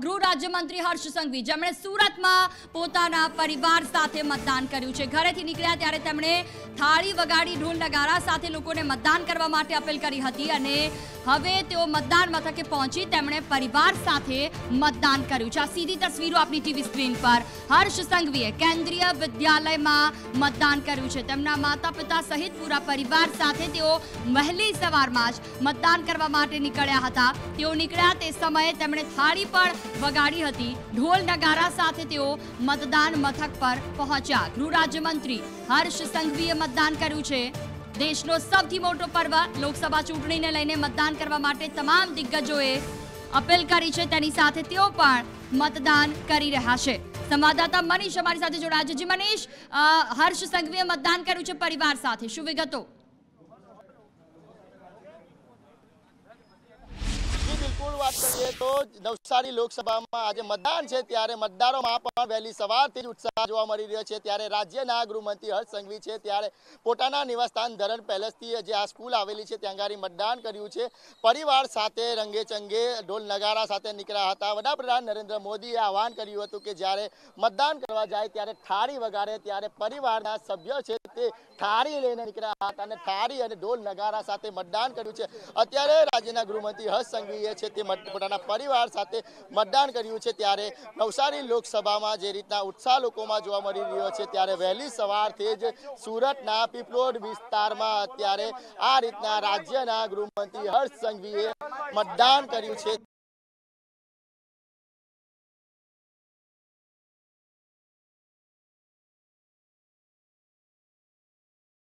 ગૃહ રાજ્યમંત્રી હર્ષ સંઘવી જેમણે સુરતમાં પોતાના પરિવાર સાથે મતદાન કર્યું છે। ઘરેથી નીકળ્યા ત્યારે તેમણે થાળી વગાડી ઢોલ નગારા સાથે લોકોને મતદાન કરવા માટે અપીલ કરી હતી અને હવે તેઓ મતદાન મથકે પહોંચી તેમણે પરિવાર સાથે મતદાન કર્યું છે। આ સીધી તસવીરો આપની ટીવી સ્ક્રીન પર હર્ષ સંઘવીએ કેન્દ્રીય વિદ્યાલયમાં મતદાન કર્યું છે। તેમના માતા પિતા સહિત પૂરા પરિવાર સાથે તેઓ વહેલી સવારમાં જ મતદાન કરવા માટે નીકળ્યા હતા। તેઓ નીકળ્યા તે સમયે તેમણે થાળી પણ વગાડી હતી। ઢોલ નગારા સાથે તેઓ મતદાન મથક પર પહોંચ્યા। ગૃહ રાજ્યમંત્રી હર્ષ સંઘવીએ મતદાન કર્યું છે। દેશનો સૌથી મોટો પર્વ લોકસભા ચૂંટણીને લઈને મતદાન કરવા માટે તમામ દિગ્ગજોએ અપીલ કરી છે। તેની સાથે તેઓ પણ મતદાન કરી રહ્યા છે। સંવાદદાતા મનીષ અમારી સાથે જોડાયા છે। જી મનીષ, હર્ષ સંઘવીએ મતદાન કર્યું છે પરિવાર સાથે, શું વિગતો? बिल्कुल बात करिए तो नवसारी लोकसभा में आज मतदान है त्यारे मतदारों में वहेली सवारथी उत्साह जोवा मळी रह्यो छे। त्यारे राज्यना गृहमंत्री हर्ष संघवी छे त्यारे पोताना निवासस्थान धरण पैलेसथी जे आ स्कूल आवेली छे त्यां गाड़ी मतदान कर्युं छे। परिवार साथे रंगे चंगे ढोल नगारा साथे निकळ्या हता। वडाप्रधान नरेंद्र मोदीए आह्वान कर्युं हतुं के ज्यारे मतदान करवा जाय त्यारे थाળી वगाड़े त्यारे परिवारना सभ्यो छे ते थाળી लईने निकळ्या हता अने थाળી अने ढोल नगारा साथे मतदान कर्युं छे। अत्यारे राज्यना गृहमंत्री हर्ष संघवीए पोताना परिवार साथे मतदान कर्युं छे त्यारे नवसारी लोकसभामां जे रीतना उत्साह लोकोमां जोवा मळी रह्यो छे त्यारे वहेली सवारथी ज सूरतना पीपलोद विस्तारमां अत्यारे आ रीतना राज्यना गृहमंत्री हर्ष संघवीए मतदान कर्युं छे।